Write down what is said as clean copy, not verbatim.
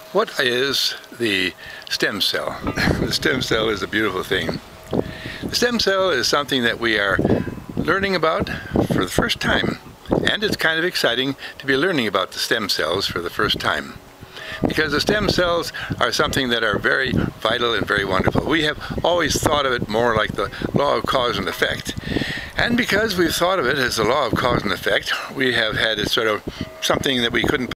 What is the stem cell? The stem cell is a beautiful thing. The stem cell is something that we are learning about for the first time. And it's kind of exciting to be learning about the stem cells for the first time. Because the stem cells are something that are very vital and very wonderful. We have always thought of it more like the law of cause and effect. And because we've thought of it as the law of cause and effect, we have had it sort of something that we couldn't